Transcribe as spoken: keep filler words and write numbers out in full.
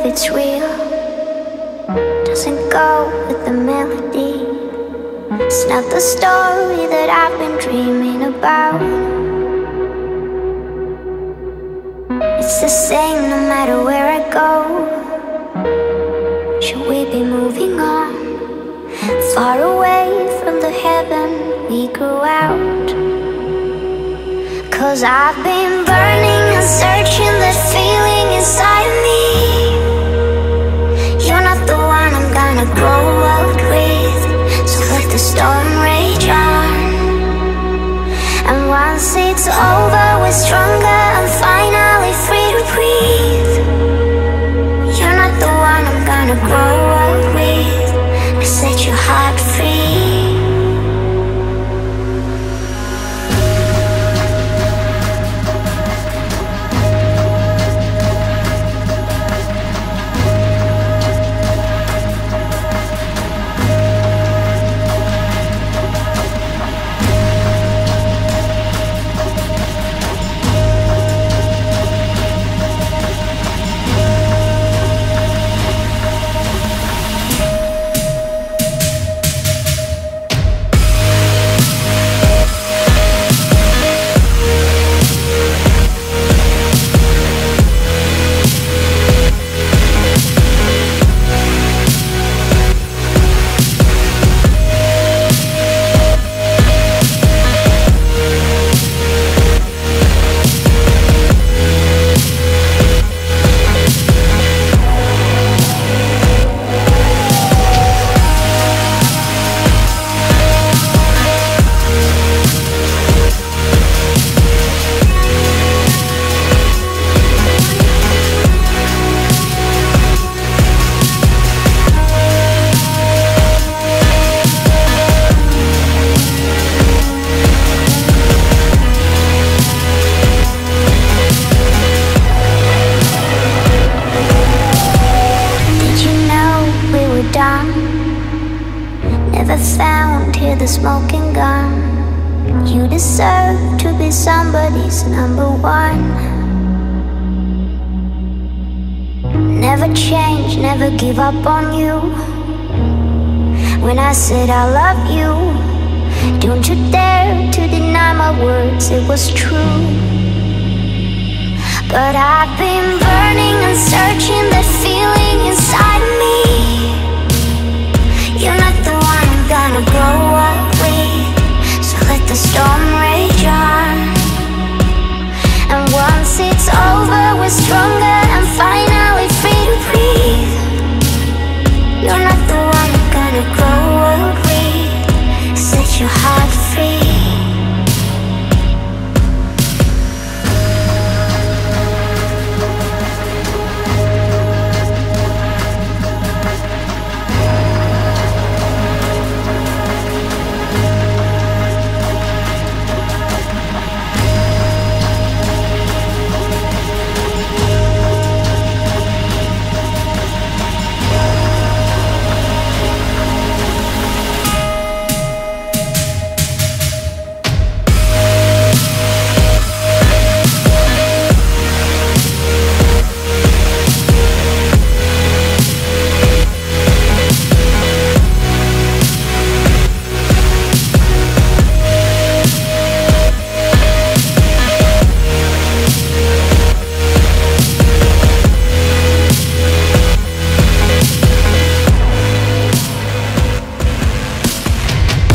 if it's real. Doesn't go with the melody. It's not the story that I've been dreaming about. It's the same no matter where I go. Should we be moving on, far away from the heaven we grew out? Cause I've been burning and searching that feeling inside of me. You're not the one I'm gonna grow up with, so let the storm rage on. And once it's over, we're stronger and finally free to breathe. You're not the one I'm gonna grow up with, to set your heart free. Never found, hear the smoking gun. You deserve to be somebody's number one. Never change, never give up on you. When I said I love you, don't you dare to deny my words, it was true. But I've been burning and searching that feeling